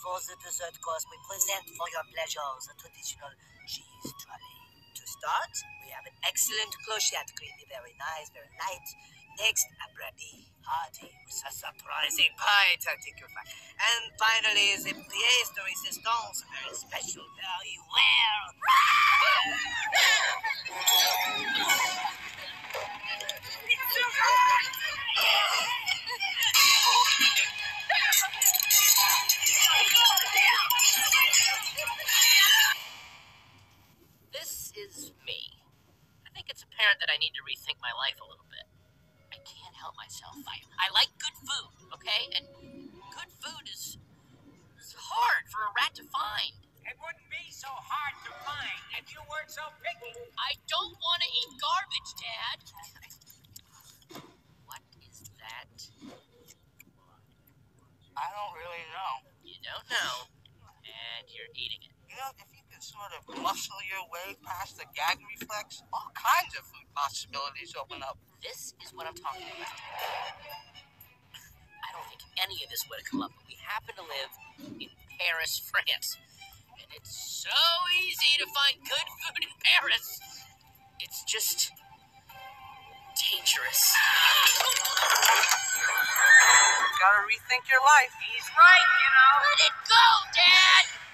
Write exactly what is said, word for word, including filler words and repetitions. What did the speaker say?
For the dessert course, we present for your pleasure the traditional cheese trolley. To start, we have an excellent clochette creamy, very nice, very light. Next, a brandy hearty with a surprising pie tactical fun. And finally, the pièce de résistance, very special, very rare. This is me. I think it's apparent that I need to rethink my life a little bit. I can't help myself. I, I like good food, okay? And good food is, is hard for a rat to find. It wouldn't be so hard to find if you weren't so picky. I don't want to eat garbage, Dad. What is that? I don't really know. You don't know, and you're eating it. You know, if you can sort of muscle your way past the gag reflex, all kinds of food possibilities open up. This is what I'm talking about. I don't think any of this would have come up, but we happen to live in Paris, France. And it's so easy to find good food in Paris. It's just dangerous. Gotta rethink your life. He's right, you know. Let it go, Dad!